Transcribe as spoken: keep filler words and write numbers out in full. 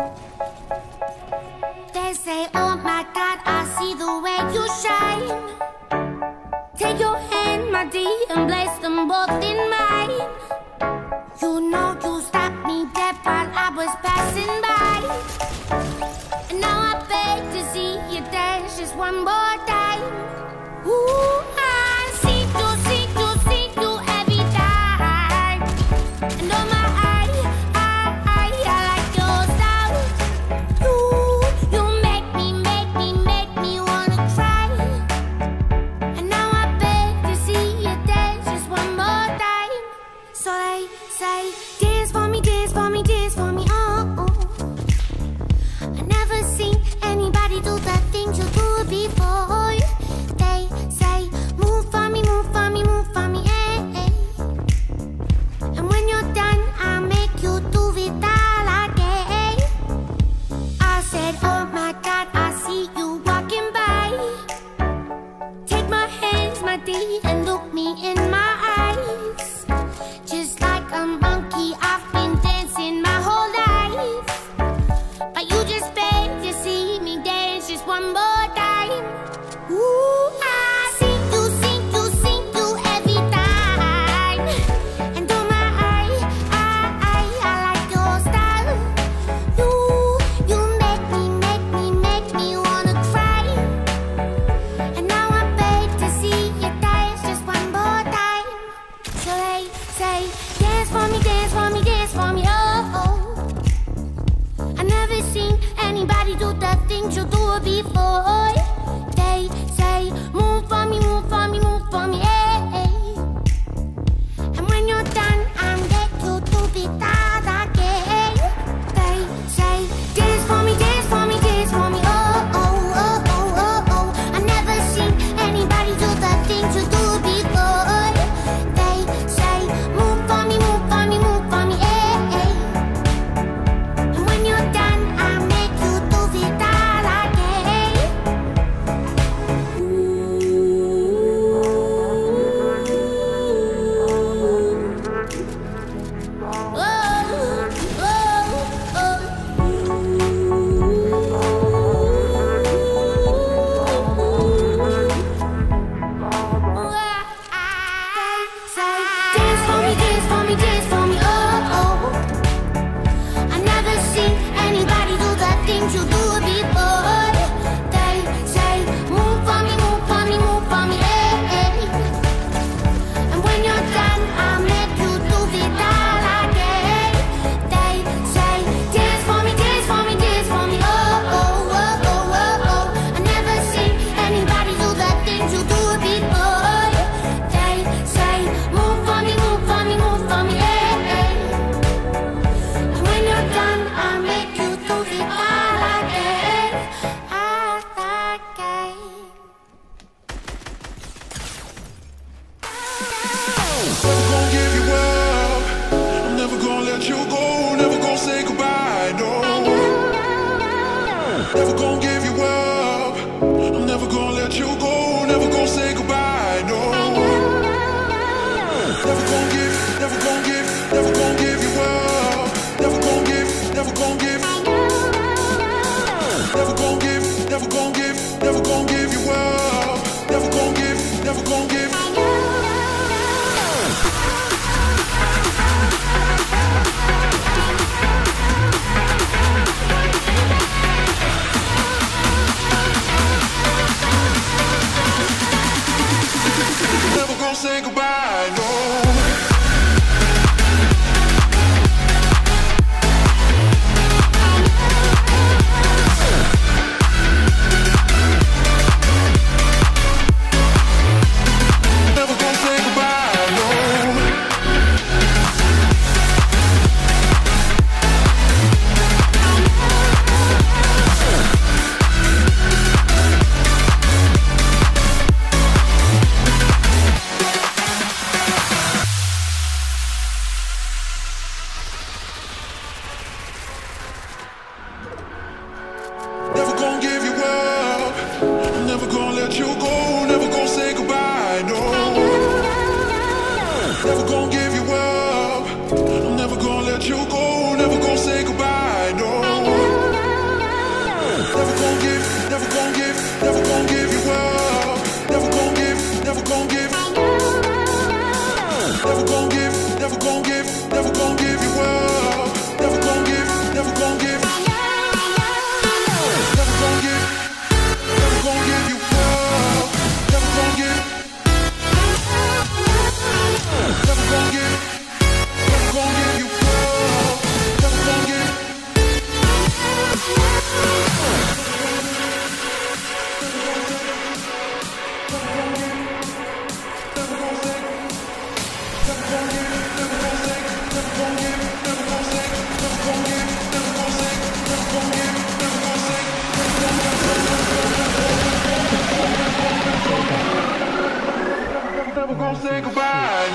They say, oh my God, I see the way you shine. Take your hand, my dear, and place them both in mine. You know you stopped me dead while I was passing by. And now I beg to see you dance just one more time. Ooh, I see you, see you, see you every time. And oh my, I, I, I, I like your style. You, you make me, make me, make me wanna cry. And now I beg to see you dance just one more time. So they say, dance for me, dance for me, dance for me, oh, oh. I never seen anybody do the things you do before. They say, move for me, move for me, move for me, eh, eh. And when you're done, I'll make you do it all again. I said, oh my God, I see you walking by. Take my hands, my dear, and look me in my eyes. Just like a monkey, I've been dancing my whole life. But you just beg to see me dance just one more time. Ooh, I see you, see you, see you every time. And oh my, I, I, I, I like your style. You, you make me, make me, make me wanna cry. And now I beg to see you dance just one more time. So they say, dance for me, dance for me, dance for me, oh, oh. I never seen anybody do the things you do before. They say, move for me, move for me, move for me, eh, eh. And when you're done, I'll let you do it all again. They say, dance for me, dance for me, dance for me, oh, oh, oh, oh, oh, oh. I never seen anybody do the things you do before. They say, move for me, move for me, move for me, eh, eh. And when you're done, I'll make you do it all again. Never gonna give you up. I'm never gonna let you go. Never gonna say goodbye, no. Never gonna give, never gonna give, never gonna give you up. Never gonna give, never gonna give. Never gonna give, never gonna give, never gonna give you up. Never gonna give, never gonna give. Never gonna say goodbye, no. Never gonna say goodbye, no. gonna say goodbye.